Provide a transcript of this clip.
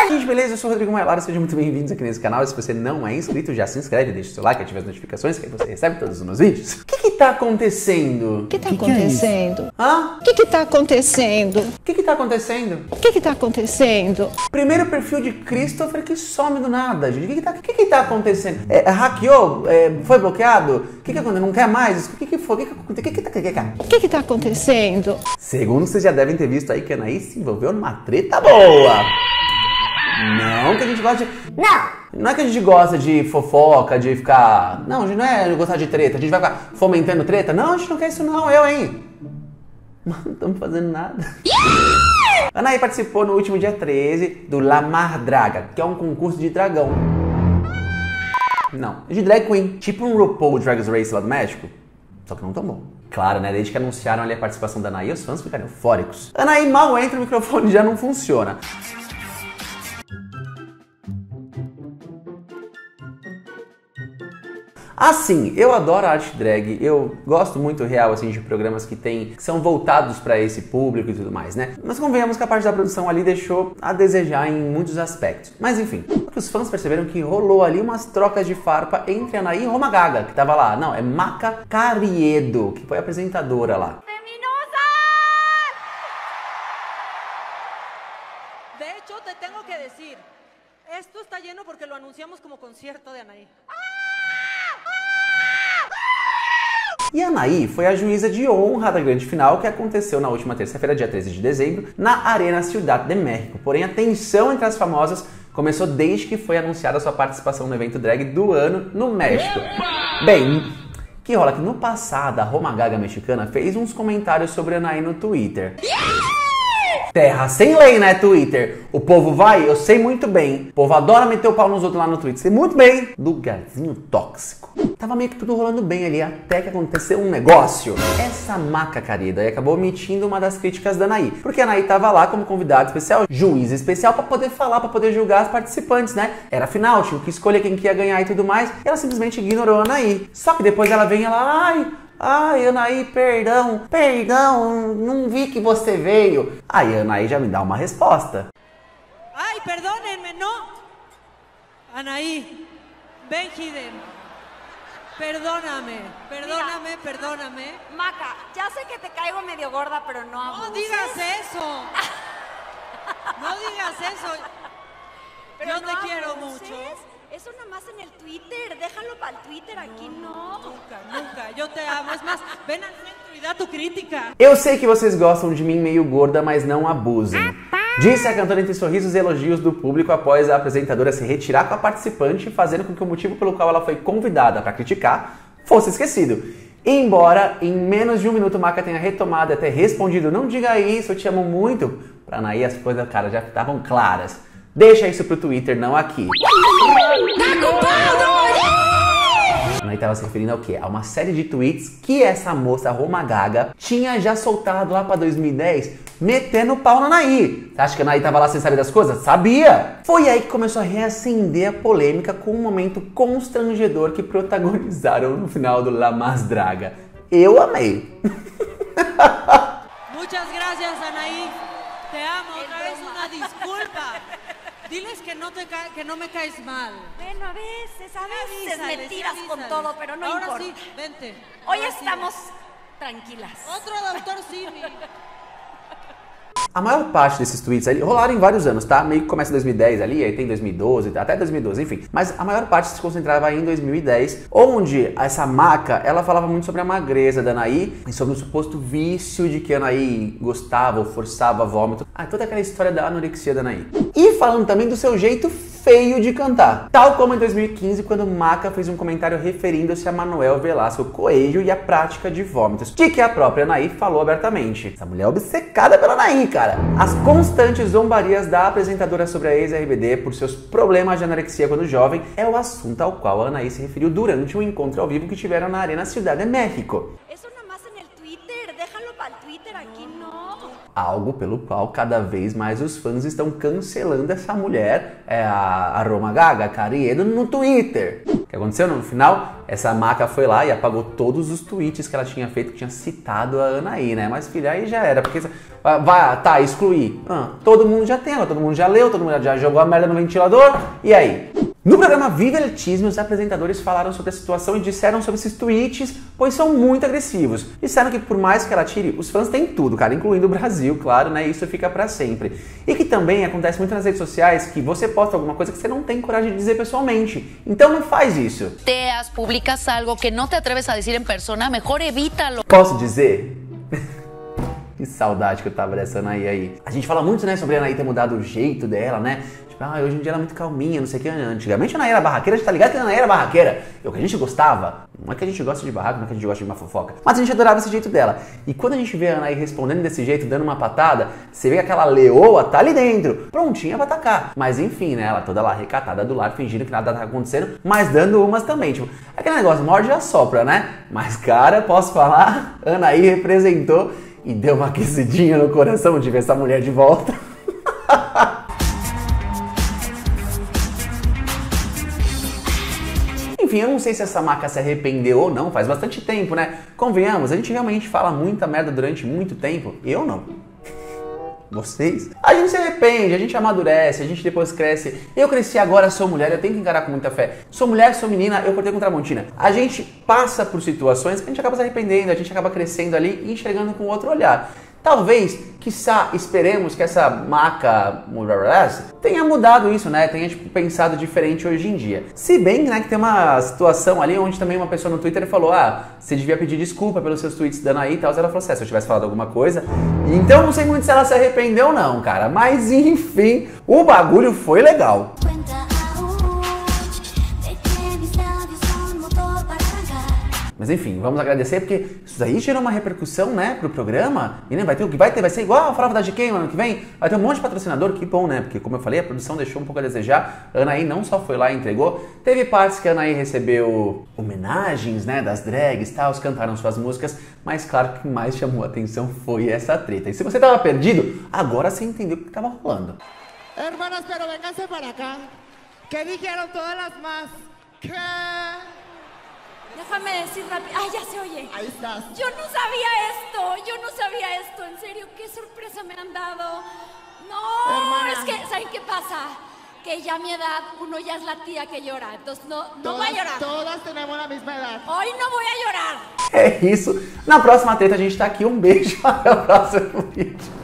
Gente, beleza? Eu sou o Rodrigo Mailara, sejam muito bem-vindos aqui nesse canal. E se você não é inscrito, já se inscreve, deixa o seu like, ativa as notificações, que aí você recebe todos os meus vídeos. O que tá acontecendo? O que tá acontecendo? Hã? O que tá acontecendo? O que tá acontecendo? O que tá acontecendo? Primeiro perfil de Christopher que some do nada, gente. O que tá acontecendo? Hackeou? Foi bloqueado? O que aconteceu? Não quer mais? O que foi? O que tá acontecendo? Segundo vocês já devem ter visto aí que a Anaí se envolveu numa treta boa. Não que a gente gosta de... Não é que a gente gosta de fofoca, de ficar... Não, a gente não é gostar de treta. A gente vai ficar fomentando treta. Não, a gente não quer isso não, hein? Mas não estamos fazendo nada. A Anaí participou no último dia 13 do La Mar Draga, que é um concurso de dragão. Não, de drag queen. Tipo um RuPaul Drag Race lá do México. Só que não tão bom. Claro, né? Desde que anunciaram ali a participação da Anaí, os fãs ficaram eufóricos. A Anaí mal entra, o microfone já não funciona. Assim, eu adoro a arte drag, eu gosto muito real assim de programas que são voltados para esse público e tudo mais, né? Mas convenhamos que a parte da produção ali deixou a desejar em muitos aspectos. Mas enfim, os fãs perceberam que rolou ali umas trocas de farpa entre a Anaí e Roma Gaga, que tava lá. Não, é Maca Carriedo, que foi a apresentadora lá. De hecho, te tengo que decir, esto está lleno porque lo anunciamos como concierto de Anaí. E a Anaí foi a juíza de honra da grande final que aconteceu na última terça-feira, dia 13 de dezembro, na Arena Ciudad de México. Porém, a tensão entre as famosas começou desde que foi anunciada a sua participação no evento drag do ano no México. Bem, que rola que no passado a Roma Gaga mexicana fez uns comentários sobre a Anaí no Twitter. Terra sem lei, né, Twitter? O povo vai, eu sei muito bem. O povo adora meter o pau nos outros lá no Twitter. Sei muito bem. Lugarzinho tóxico. Tava meio que tudo rolando bem ali, até que aconteceu um negócio. Essa Maca Carriedo aí acabou omitindo uma das críticas da Anaí. Porque a Anaí tava lá como convidado especial, juiz especial, pra poder falar, pra poder julgar as participantes, né? Era final, tinha que escolher quem que ia ganhar e tudo mais. E ela simplesmente ignorou a Anaí. Só que depois ela vem e ela, ai, Anaí, perdão, não vi que você veio. Aí a Anaí já me dá uma resposta. Ay, perdónenme, no. Anaí, Benjiden, perdóname. Maca, ya sé que te caigo medio gorda, pero no abuses. No digas eso. No digas eso. Pero Yo no te quiero abuses. mucho. Eso nada más en el Twitter, déjalo para el Twitter, aquí no. Nunca. Yo te amo. Es más, ven al centro y da tu crítica. Eu sei que vocês gostam de mim meio gorda, mas não abusem. Disse a cantora entre sorrisos e elogios do público após a apresentadora se retirar com a participante, fazendo com que o motivo pelo qual ela foi convidada para criticar fosse esquecido. Embora em menos de um minuto Maca tenha retomado e até respondido "não diga isso, eu te amo muito", pra Anaí as coisas, cara, já estavam claras. Deixa isso pro Twitter, não aqui. A Anaí estava se referindo ao quê? A uma série de tweets que essa moça, Roma Gaga, tinha já soltado lá pra 2010, metendo o pau na Anaí. Você acha que a Anaí tava lá sem saber das coisas? Sabia! Foi aí que começou a reacender a polêmica com um momento constrangedor que protagonizaram no final do La Mar Draga. Eu amei. Muchas gracias, Anaí. Te amo. Otra vez una disculpa. Diles que no me caes mal. Bueno, a veces me Avísales, tiras con avísales. todo, pero no Ahora importa. sí, vente. Hoy Ahora sí. estamos tranquilas. Otro doctor Simi. A maior parte desses tweets ali rolaram em vários anos, tá? Meio que começa em 2010 ali, aí tem 2012, até 2012, enfim. Mas a maior parte se concentrava em 2010, onde essa Maca, ela falava muito sobre a magreza da Anaí e sobre o suposto vício de que a Anaí gostava ou forçava vômito. Toda aquela história da anorexia da Anaí. E falando também do seu jeito feio de cantar. Tal como em 2015, quando Maca fez um comentário referindo-se a Manuel Velasco Coelho e a prática de vômitos, de que a própria Anaí falou abertamente. Essa mulher é obcecada pela Anaí, cara. As constantes zombarias da apresentadora sobre a ex-RBD por seus problemas de anorexia quando jovem é o assunto ao qual a Anaí se referiu durante um encontro ao vivo que tiveram na Arena Ciudad de México. Eso nada más en el Twitter, déjalo para el Twitter, aquí no. Algo pelo qual cada vez mais os fãs estão cancelando essa mulher, a Roma Gaga, Carriedo, no Twitter. O que aconteceu no final? Essa Maca foi lá e apagou todos os tweets que ela tinha feito, que tinha citado a Anaí, né? Mas filha, aí já era, porque Tá, excluir. Todo mundo já tem, todo mundo já leu, todo mundo já jogou a merda no ventilador. E aí? No programa Viva el Chisme, os apresentadores falaram sobre a situação e disseram sobre esses tweets, pois são muito agressivos. Disseram que por mais que ela tire, os fãs têm tudo, cara, incluindo o Brasil, claro, né? Isso fica pra sempre. E que também acontece muito nas redes sociais que você posta alguma coisa que você não tem coragem de dizer pessoalmente. Então não faz isso. Publicas algo que não te atreves a dizer em persona, mejor evítalo. Posso dizer? Que saudade que eu tava dessa Anaí aí. A gente fala muito, né, sobre a Anaí ter mudado o jeito dela, né? Tipo, hoje em dia ela é muito calminha, não sei o que. Antigamente a Anaí era barraqueira, a gente tá ligado que a Anaí era barraqueira. É o que a gente gostava. Não é que a gente gosta de barraco, não é que a gente gosta de uma fofoca. Mas a gente adorava esse jeito dela. E quando a gente vê a Anaí respondendo desse jeito, dando uma patada, você vê que aquela leoa tá ali dentro, prontinha pra atacar. Mas enfim, né, ela toda lá recatada do lado, fingindo que nada tá acontecendo, mas dando umas também. Tipo, aquele negócio, morde e assopra, né? Mas cara, posso falar, a Anaí representou e deu uma aquecidinha no coração de ver essa mulher de volta. Enfim, eu não sei se essa maca se arrependeu ou não, faz bastante tempo, né? Convenhamos, a gente realmente fala muita merda durante muito tempo. Eu não. Vocês? A gente se arrepende, a gente amadurece, a gente depois cresce. Eu cresci agora, sou mulher, eu tenho que encarar com muita fé. Sou mulher, sou menina, eu cortei com Tramontina. A gente passa por situações que a gente acaba se arrependendo, a gente acaba crescendo ali e enxergando com outro olhar. Talvez, quiçá, esperemos que essa maca tenha mudado isso, né? Tenha, tipo, pensado diferente hoje em dia. Se bem, né, que tem uma situação ali onde também uma pessoa no Twitter falou, você devia pedir desculpa pelos seus tweets da Anaí e tal. Ela falou assim, se eu tivesse falado alguma coisa. Então não sei muito se ela se arrependeu ou não, cara. Mas enfim, o bagulho foi legal. Mas enfim, vamos agradecer porque isso daí gerou uma repercussão, né, pro programa. E né, vai ser igual a Farofa de quem ano que vem? Vai ter um monte de patrocinador, que bom, né? Porque como eu falei, a produção deixou um pouco a desejar. A Anaí não só foi lá e entregou, teve partes que a Anaí recebeu homenagens, né, das drags e tal, cantaram suas músicas, mas claro que o que mais chamou a atenção foi essa treta. E se você tava perdido, agora você entendeu o que tava rolando. Hermanas, pero vénganse para acá. ¿Qué dijeron todas las más? ¿Qué? Déjame decir rápido. ¡Ay, ya se oye! Ahí estás. Yo no sabía esto. En serio, qué sorpresa me han dado. No, hermana, es que, ¿saben qué pasa? Que ya a mi edad, uno ya es la tía que llora. Entonces no voy a llorar. Todas tenemos la misma edad. Hoy no voy a llorar. É isso. Na próxima treta a gente tá aqui. Um beijo. Até o próximo vídeo.